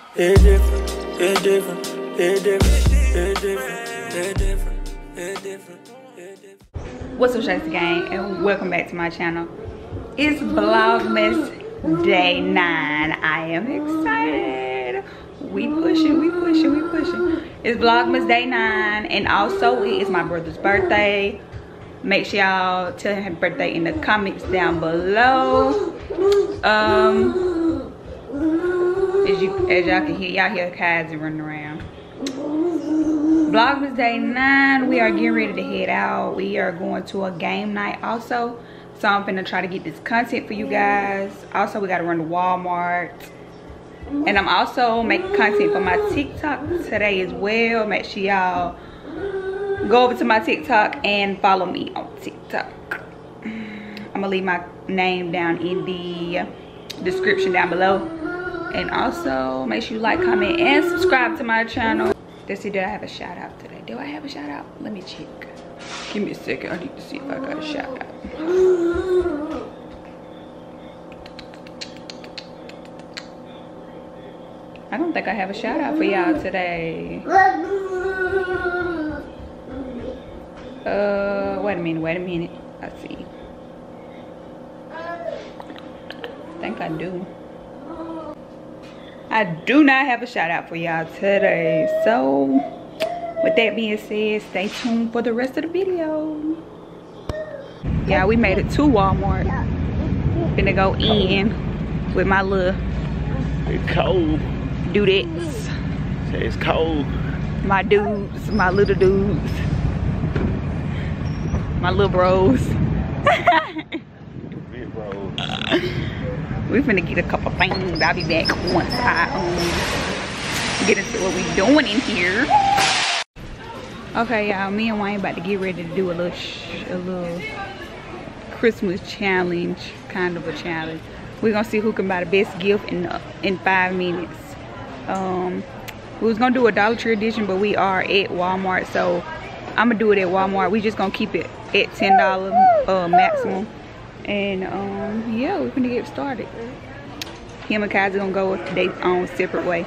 It's different, it's different, it's different, it's different, it's different, it's different, it's different. What's up, Shasta Gang, and welcome back to my channel. It's Vlogmas Day 9. I am excited. We pushing. It's Vlogmas Day 9, and also it is my brother's birthday. Make sure y'all tell him happy birthday in the comments down below. As y'all can hear, y'all hear Kazi running around. Vlogmas Day 9, we are getting ready to head out. We are going to a game night also. So I'm finna try to get this content for you guys. Also, we gotta run to Walmart. And I'm also making content for my TikTok today as well. Make sure y'all go over to my TikTok and follow me on TikTok. I'm gonna leave my name down in the description down below. And also, make sure you like, comment, and subscribe to my channel. Let's see, did I have a shout out today? Do I have a shout out? Let me check. Give me a second. I need to see if I got a shout out. I don't think I have a shout out for y'all today. Wait a minute. Let's see. I think I do. I do not have a shout out for y'all today. So with that being said, stay tuned for the rest of the video. Yeah, we made it to Walmart. Finna go in with my little it's cold. dudettes. It's cold. My dudes, my little dudes. My little bros. Big bro. We finna get a couple things. I'll be back once I get into what we doing in here. Okay, y'all, me and Wayne about to get ready to do a little Christmas challenge, kind of a challenge. We're gonna see who can buy the best gift in 5 minutes. We was gonna do a Dollar Tree edition, but we are at Walmart, so I'm gonna do it at Walmart. We just gonna keep it at $10 maximum. And yeah, we're gonna get started. Him and Kazi gonna go their own separate way,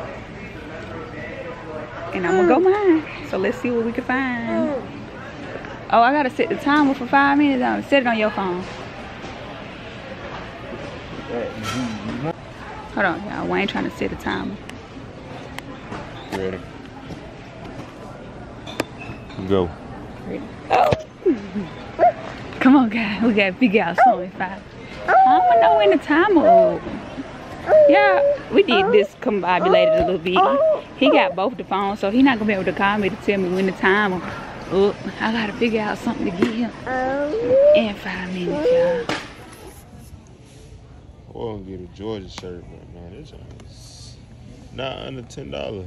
and I'm gonna go mine. So let's see what we can find. Oh, I gotta set the timer for 5 minutes. Set it on your phone. Hold on, y'all. Wayne trying to set the timer. Ready? Go. Ready? Oh. Come on, guys. We gotta figure out something fast. I don't know when the timer. Yeah, we did this combobulated a little bit. He got both the phones, so he's not gonna be able to call me to tell me when the timer. Oh, I gotta figure out something to get him in 5 minutes, y'all. I want to get a Georgia shirt, but man, this is not under $10.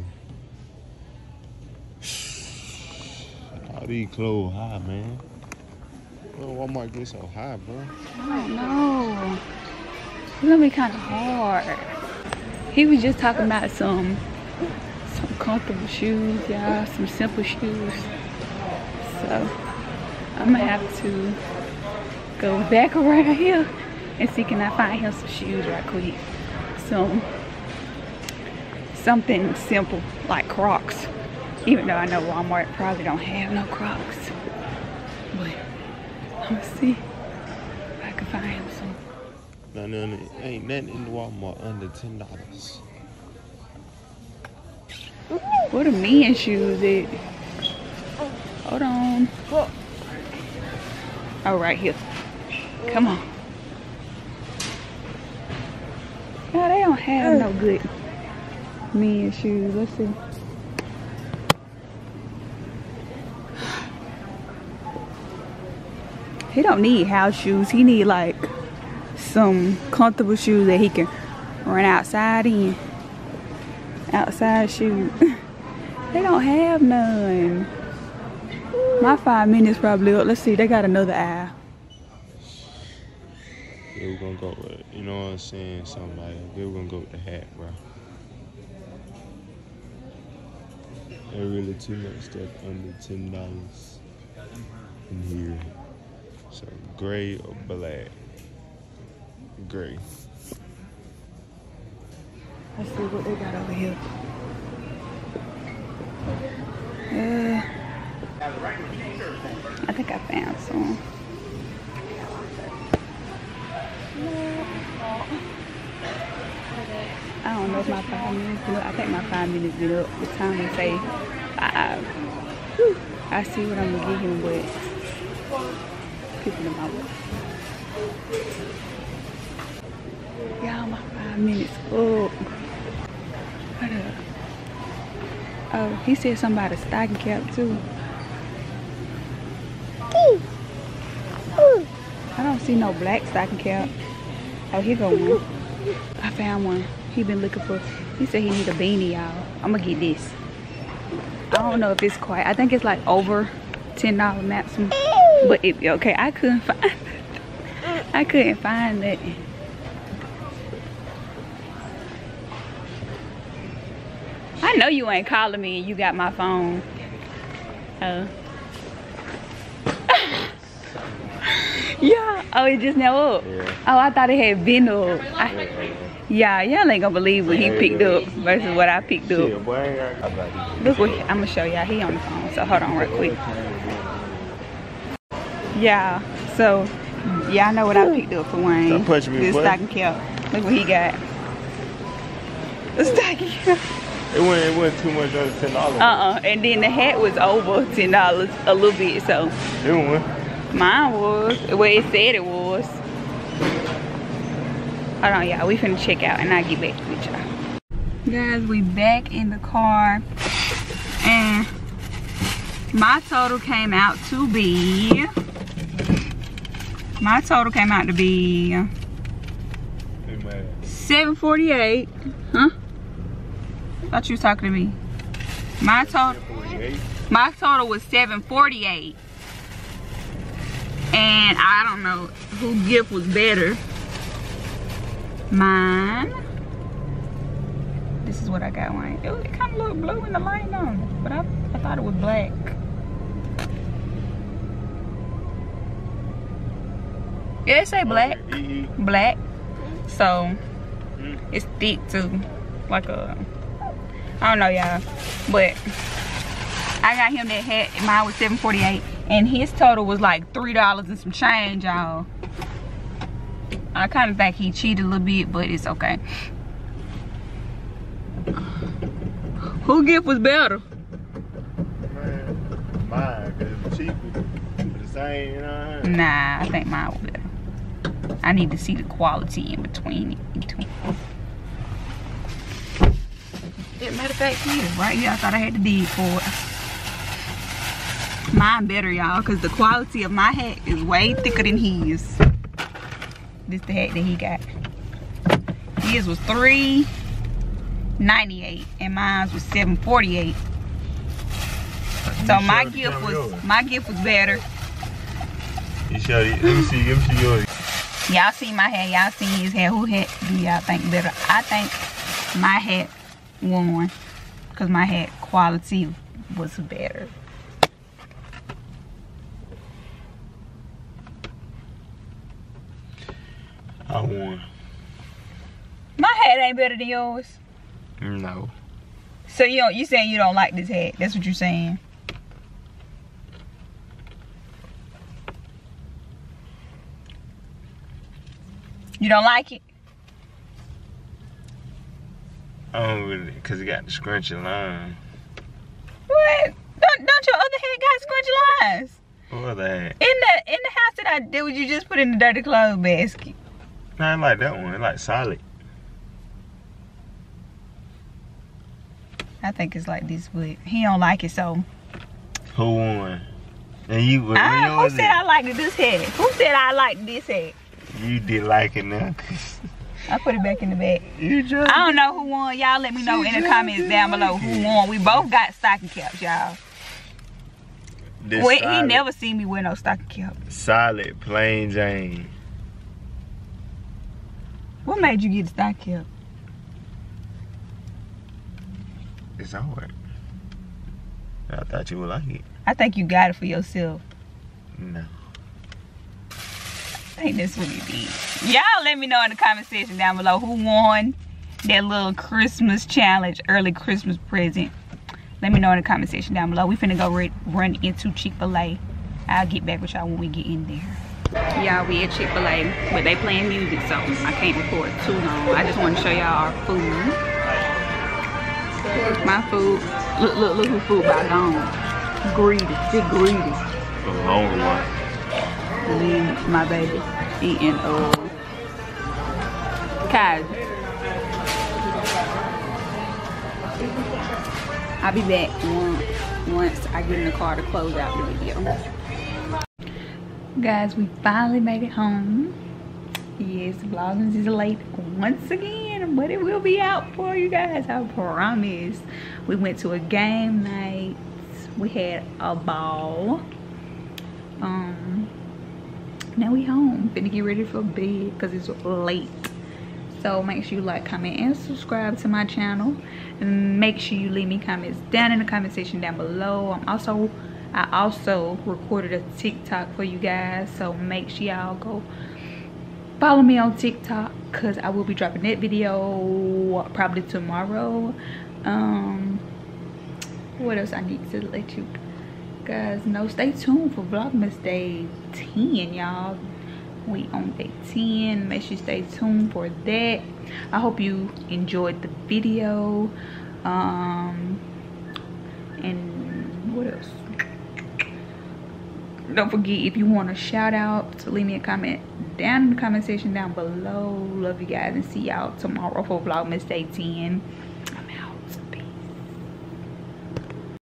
All these clothes high, man. Well, Walmart get so high, bro. I don't know. It's gonna be kind of hard. He was just talking about some comfortable shoes, y'all, some simple shoes. So I'm gonna have to go back around here and see can I find him some shoes right quick. Something simple like Crocs. Even though I know Walmart probably don't have no Crocs. But I'm gonna see if I can find him some. No, ain't nothing in the Walmart under $10. What are men's shoes at? Hold on. Oh, right here. Come on. No, they don't have no good men's shoes. Let's see. He don't need house shoes. He need like some comfortable shoes that he can run outside in. Outside shoes. They don't have none. My 5 minutes probably up. Let's see, they got another aisle. Yeah, we're gonna go with, you know what I'm saying? Something like that. We're gonna go with the hat, bro. There's really too much stuff under $10 in here. So gray or black? Gray. Let's see what they got over here. I think I found some. I don't know if my 5 minutes is up. I think my 5 minutes is up. The time they say 5. Whew. I see what I'm gonna get him, but picking them out. Y'all, my 5 minutes up. What up? Oh, he said something about a stocking cap too. I don't see no black stocking cap. Oh, here go one. I found one. He been looking for. He said he need a beanie, y'all. I'm gonna get this. I don't know if it's quite. I think it's like over $10 maximum. But it okay. I couldn't find. I couldn't find it. I know you ain't calling me and you got my phone. Yeah. Oh, it just now up. Yeah. Oh, I thought it had been up. Yeah, y'all ain't gonna believe what he picked up versus what I picked up. Look what I'm gonna show y'all. He on the phone. So hold on real quick. Yeah. So y'all know what I picked up for Wayne. This stocking cap. Look what he got. The stocking cap. It wasn't too much under $10. And then the hat was over $10 a little bit. So. It won. Mine was. Well, it said it was. Hold on, y'all. We finna check out and I'll get back with y'all. Guys, we back in the car. And my total came out to be. $748. Huh? Thought you was talking to me. My total was $748. And I don't know who gift was better. Mine. This is what I got, Wayne. It kind of looked blue in the light on it, but I thought it was black. Yeah, it say black. Black. So it's thick too. Like a, I don't know, y'all. But I got him that hat. Mine was $748. And his total was like $3 and some change, y'all. I kind of think he cheated a little bit, but it's okay. Who gift was better? Mine, because it's cheaper. The same, you know? Nah, I think mine was better. I need to see the quality in between. Matter of fact, here, right here, I thought I had to dig for it. Mine better, y'all, because the quality of my hat is way thicker than his. This the hat that he got. His was $3.98 and mine was $7.48. So my gift was better. You show you. Let me see yours. Y'all see my hat, y'all see his hat. Who hat do y'all think better? I think my hat won because my hat quality was better. I won. My hat ain't better than yours. No. So you saying you don't like this hat? That's what you're saying. You don't like it? I don't really, cause it got the scrunchy line. What? Don't your other hat got scrunchy lines? What other hat? In the house that I did, would you just put in the dirty clothes basket? Nah, I like that one. I like solid. I think it's like this, but he don't like it, so. Who won? And you? Who said I liked this hat? Who said I liked this hat? You did like it now. I put it back in the bag. You just. I don't know who won. Y'all let me know in the comments down below who won. We both got stocking caps, y'all. Wait, he never seen me wear no stocking cap. Solid, plain Jane. What made you get a stocking cap? It's hard. I thought you would like it. I think you got it for yourself. No. I think that's what he did. Y'all let me know in the comment section down below who won that little Christmas challenge, early Christmas present. Let me know in the comment section down below. We finna go run into Chick-fil-A. I'll get back with y'all when we get in there. Y'all, we at Chick-fil-A, but they playing music, so I can't record too long. I just want to show y'all our food. My food. Look who food by gone. Greedy, just greedy. A long one. And then my baby eating Kaz. I'll be back once I get in the car to close out the video. Guys, we finally made it home. Yes, Vlogmas is late once again, but it will be out for you guys, I promise. We went to a game night. We had a ball. Now we home. Finna get ready for bed because it's late. So make sure you like, comment, and subscribe to my channel. And make sure you leave me comments down in the comment section down below. I also recorded a TikTok for you guys, so make sure y'all go follow me on TikTok because I will be dropping that video probably tomorrow. What else I need to let you guys know? Stay tuned for Vlogmas Day 10, y'all. We on day 10. Make sure you stay tuned for that. I hope you enjoyed the video. And what else? Don't forget, if you want a shout out, to leave me a comment down in the comment section down below. Love you guys and see y'all tomorrow for Vlogmas Day 10.